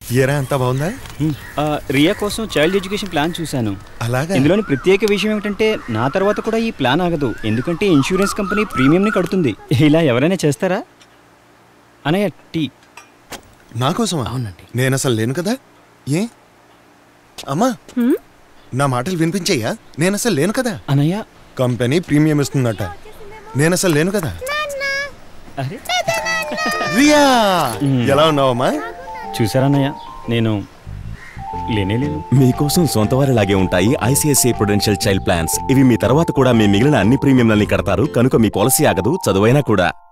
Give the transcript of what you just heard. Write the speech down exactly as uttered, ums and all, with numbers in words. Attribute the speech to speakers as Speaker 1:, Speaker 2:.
Speaker 1: ఏరా అంతా బాగుందా?
Speaker 2: రియా కోసం చైల్డ్ ఎడ్యుకేషన్ ప్లాన్ చూశాను.
Speaker 1: అలాగా?
Speaker 2: ఇందులోని ప్రత్యేక విషయం ఏమిటంటే నా తర్వాత కూడా ఈ ప్లాన్ ఆగదు, ఎందుకంటే ఇన్సూరెన్స్ కంపెనీ ప్రీమియంని కడుతుంది. ఇలా ఎవరైనా చేస్తారా? అనయ్య టీ.
Speaker 1: నా కోసమా?
Speaker 2: అవునండి.
Speaker 1: నేను అసలు లేను కదా. ఏ అమ్మా, నా మాటలు వినిపించాయా? నేను అసలు లేను కదా.
Speaker 2: అనయ్య
Speaker 1: కంపెనీ ప్రీమియం ఇస్తుందట, నేను అసలు లేను కదా. రియా ఎలా ఉన్నావమ్మా?
Speaker 2: చూసారన్నయ్య, నేను లేనే లేను.
Speaker 3: మీకోసం సొంత వారిలాగే ఉంటాయి ఐసిఐసిఐ ప్రుడెన్షియల్ చైల్డ్ ప్లాన్స్. ఇవి మీ తర్వాత కూడా మీ మిగిలిన అన్ని ప్రీమియంలని కడతారు కనుక మీ పాలసీ ఆగదు, చదువైనా కూడా.